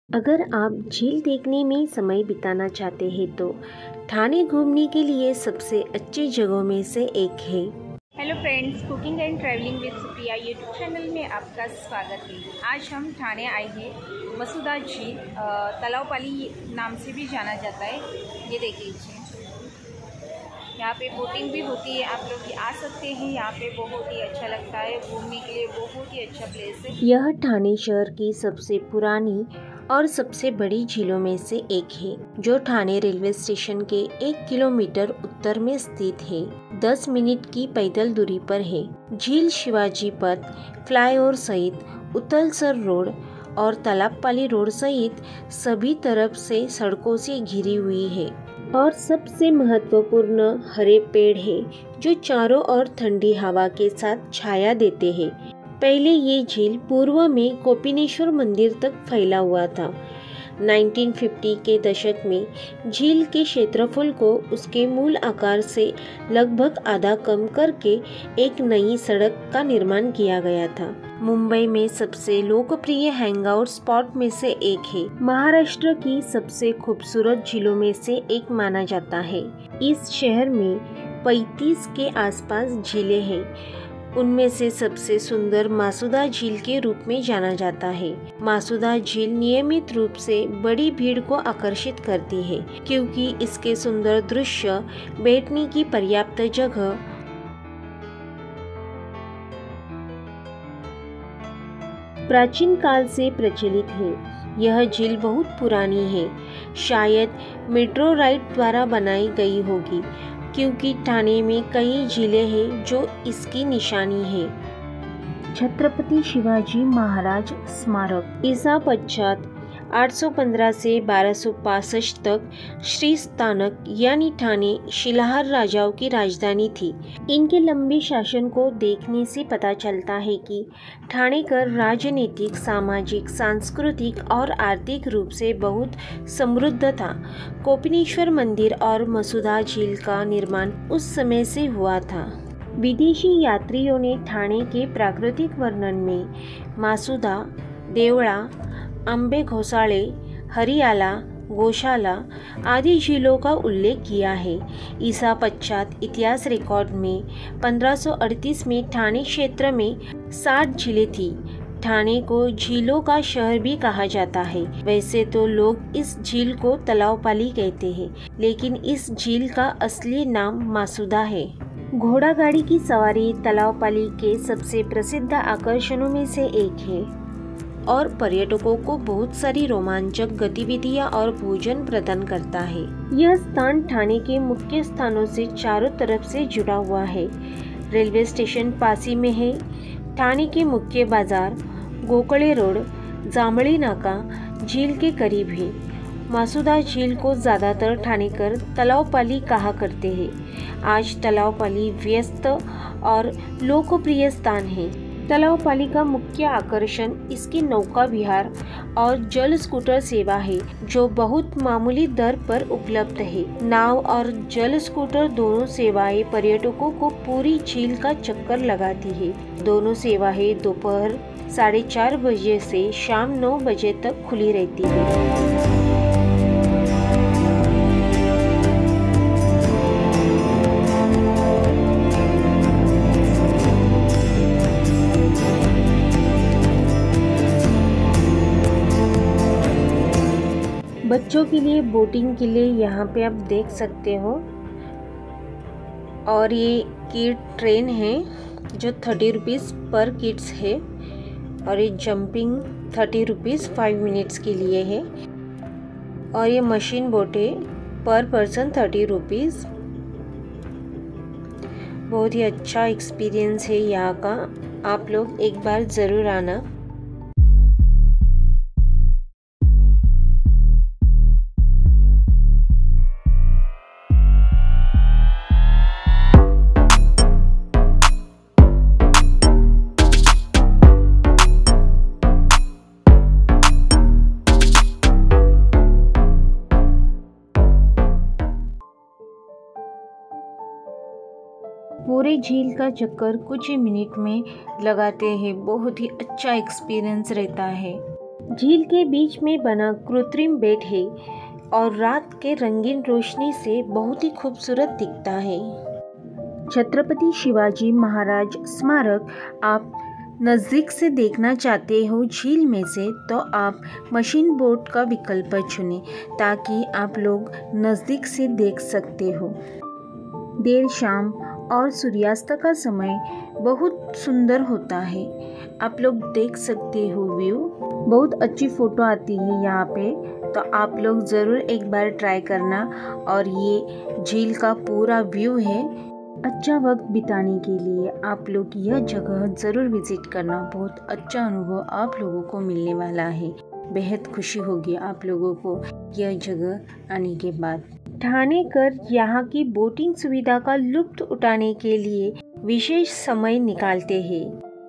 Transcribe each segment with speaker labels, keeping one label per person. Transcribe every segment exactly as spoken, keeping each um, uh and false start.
Speaker 1: अगर आप झील देखने में समय बिताना चाहते हैं तो ठाणे घूमने के लिए सबसे अच्छी जगहों में से एक है।
Speaker 2: Hello friends, cooking and travelling with Supriya YouTube channel में आपका स्वागत है। आज हम ठाणे आए हैं। मसूदा झील तलावपाली नाम से भी जाना जाता है। ये देख लीजिए, यहाँ पे बोटिंग भी होती है। आप लोग आ सकते हैं। यहाँ पे बहुत ही अच्छा लगता है, घूमने के लिए बहुत ही अच्छा प्लेस है।
Speaker 1: यह ठाणे शहर की सबसे पुरानी और सबसे बड़ी झीलों में से एक है, जो ठाणे रेलवे स्टेशन के एक किलोमीटर उत्तर में स्थित है। दस मिनट की पैदल दूरी पर है। झील शिवाजी पथ, फ्लाईओवर सहित उत्तलसर रोड और तलावपाली रोड सहित सभी तरफ से सड़कों से घिरी हुई है और सबसे महत्वपूर्ण हरे पेड़ है, जो चारों ओर ठंडी हवा के साथ छाया देते हैं। पहले ये झील पूर्व में कोपिनेश्वर मंदिर तक फैला हुआ था। उन्नीस सौ पचास के दशक में झील के क्षेत्रफल को उसके मूल आकार से लगभग आधा कम करके एक नई सड़क का निर्माण किया गया था। मुंबई में सबसे लोकप्रिय हैंगआउट स्पॉट में से एक है। महाराष्ट्र की सबसे खूबसूरत झीलों में से एक माना जाता है। इस शहर में पैंतीस के आसपास झीलें हैं। उनमें से सबसे सुंदर मासुदा झील के रूप में जाना जाता है। मासुदा झील नियमित रूप से बड़ी भीड़ को आकर्षित करती है, क्योंकि इसके सुंदर दृश्य, बैठने की पर्याप्त जगह प्राचीन काल से प्रचलित है। यह झील बहुत पुरानी है, शायद मेट्रोराइट द्वारा बनाई गई होगी, क्योंकि ठाणे में कई झीलें हैं जो इसकी निशानी है। छत्रपति शिवाजी महाराज स्मारक ईसा पश्चात आठ सौ पंद्रह से बारह सौ पासठ तक श्री स्थानक यानी ठाणे शिलाहार राजाओं की राजधानी थी। इनके लंबे शासन को देखने से पता चलता है कि ठाणेकर राजनीतिक, सामाजिक, सांस्कृतिक और आर्थिक रूप से बहुत समृद्ध था। कोपिनेश्वर मंदिर और मसूदा झील का निर्माण उस समय से हुआ था। विदेशी यात्रियों ने ठाणे के प्राकृतिक वर्णन में मासुदा, देवळा, आंबे घोसाळे, हरियाला, गौशाला आदि झीलों का उल्लेख किया है। ईसा पश्चात इतिहास रिकॉर्ड में पंद्रह सौ अड़तीस में ठाणे क्षेत्र में साठ झीलें थी। ठाणे को झीलों का शहर भी कहा जाता है। वैसे तो लोग इस झील को तलावपाली कहते हैं, लेकिन इस झील का असली नाम मासुदा है। घोड़ा गाड़ी की सवारी तलावपाली के सबसे प्रसिद्ध आकर्षणों में से एक है और पर्यटकों को बहुत सारी रोमांचक गतिविधियां और भोजन प्रदान करता है। यह स्थान ठाणे के मुख्य स्थानों से चारों तरफ से जुड़ा हुआ है। रेलवे स्टेशन पासी में है। ठाणे के मुख्य बाजार गोखले रोड, जांभळी नाका झील के करीब है। मासुदा झील को ज़्यादातर ठाणेकर तलावपाली कहा करते हैं। आज तलावपाली व्यस्त और लोकप्रिय स्थान है। तलावपाली का मुख्य आकर्षण इसकी नौका विहार और जल स्कूटर सेवा है, जो बहुत मामूली दर पर उपलब्ध है। नाव और जल स्कूटर दोनों सेवाएं पर्यटकों को पूरी झील का चक्कर लगाती है। दोनों सेवाएं दोपहर साढ़े चार बजे से शाम नौ बजे तक खुली रहती है। बच्चों के लिए बोटिंग के लिए यहाँ पे आप देख सकते हो। और ये किड ट्रेन है जो थर्टी रुपीज़ पर किड्स है, और ये jumping thirty rupees five minutes के लिए है। और ये मशीन बोट है, पर पर्सन थर्टी रुपीज़। बहुत ही अच्छा एक्सपीरियंस है यहाँ का। आप लोग एक बार ज़रूर आना। पूरे झील का चक्कर कुछ ही मिनट में लगाते हैं। बहुत ही अच्छा एक्सपीरियंस रहता है। झील के बीच में बना कृत्रिम बेट है और रात के रंगीन रोशनी से बहुत ही खूबसूरत दिखता है। छत्रपति शिवाजी महाराज स्मारक आप नज़दीक से देखना चाहते हो झील में से, तो आप मशीन बोट का विकल्प चुनें ताकि आप लोग नज़दीक से देख सकते हो। देर शाम और सूर्यास्त का समय बहुत सुंदर होता है। आप लोग देख सकते हो व्यू, बहुत अच्छी फ़ोटो आती है यहाँ पे, तो आप लोग ज़रूर एक बार ट्राई करना। और ये झील का पूरा व्यू है। अच्छा वक्त बिताने के लिए आप लोग यह जगह ज़रूर विज़िट करना। बहुत अच्छा अनुभव आप लोगों को मिलने वाला है। बेहद खुशी होगी आप लोगों को यह जगह आने के बाद। ठाणेकर यहाँ की बोटिंग सुविधा का लुत्फ़ उठाने के लिए विशेष समय निकालते हैं।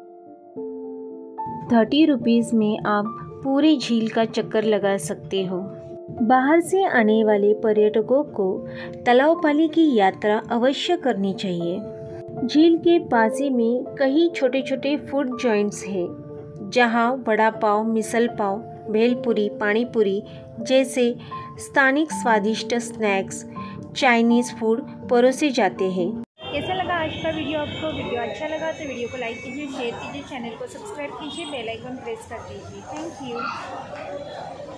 Speaker 1: थर्टी रुपीज़ में आप पूरे झील का चक्कर लगा सकते हो। बाहर से आने वाले पर्यटकों को तलावपाली की यात्रा अवश्य करनी चाहिए। झील के पास ही में कई छोटे छोटे फूड जॉइंट्स हैं जहां वड़ा पाव, मिसल पाव, भेलपुरी, पानीपुरी जैसे स्थानिक स्वादिष्ट स्नैक्स, चाइनीज़ फूड परोसे जाते हैं।
Speaker 2: कैसा लगा आज का वीडियो आपको? वीडियो अच्छा लगा तो वीडियो को लाइक कीजिए, शेयर कीजिए, चैनल को सब्सक्राइब कीजिए, बेल आइकन प्रेस कर दीजिए। Thank you.